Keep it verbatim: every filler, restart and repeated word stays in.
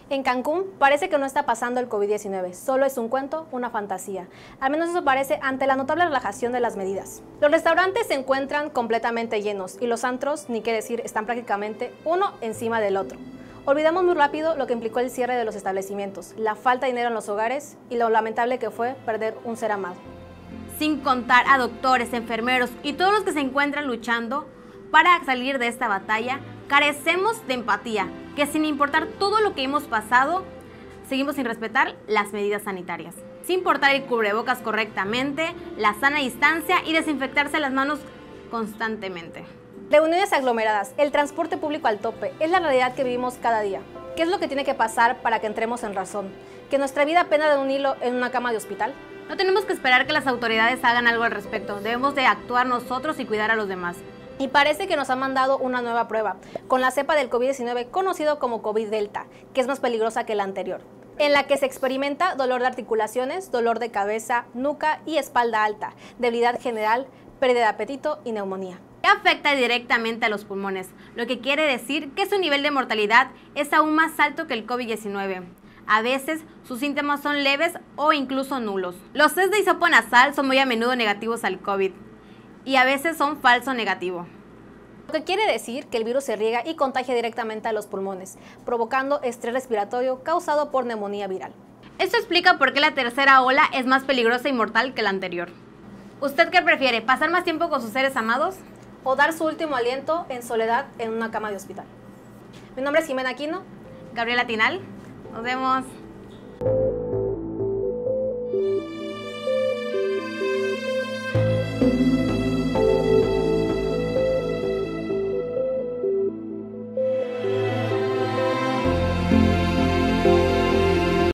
En Cancún parece que no está pasando el COVID diecinueve, solo es un cuento, una fantasía. Al menos eso parece ante la notable relajación de las medidas. Los restaurantes se encuentran completamente llenos y los antros, ni qué decir, están prácticamente uno encima del otro. Olvidamos muy rápido lo que implicó el cierre de los establecimientos, la falta de dinero en los hogares y lo lamentable que fue perder un ser amado. Sin contar a doctores, enfermeros y todos los que se encuentran luchando para salir de esta batalla, carecemos de empatía, que sin importar todo lo que hemos pasado, seguimos sin respetar las medidas sanitarias. Sin portar el cubrebocas correctamente, la sana distancia y desinfectarse las manos constantemente. Reuniones aglomeradas, el transporte público al tope, es la realidad que vivimos cada día. ¿Qué es lo que tiene que pasar para que entremos en razón? ¿Que nuestra vida penda de un hilo en una cama de hospital? No tenemos que esperar que las autoridades hagan algo al respecto, debemos de actuar nosotros y cuidar a los demás. Y parece que nos han mandado una nueva prueba, con la cepa del COVID diecinueve conocido como COVID Delta, que es más peligrosa que la anterior, en la que se experimenta dolor de articulaciones, dolor de cabeza, nuca y espalda alta, debilidad general, pérdida de apetito y neumonía. Afecta directamente a los pulmones, lo que quiere decir que su nivel de mortalidad es aún más alto que el COVID diecinueve. A veces sus síntomas son leves o incluso nulos. Los test de hisopo nasal son muy a menudo negativos al COVID y a veces son falso negativo. Lo que quiere decir que el virus se riega y contagia directamente a los pulmones, provocando estrés respiratorio causado por neumonía viral. Esto explica por qué la tercera ola es más peligrosa y mortal que la anterior. ¿Usted qué prefiere, pasar más tiempo con sus seres amados o dar su último aliento en soledad en una cama de hospital? Mi nombre es Jimena Aquino. Gabriela Tinal. Nos vemos.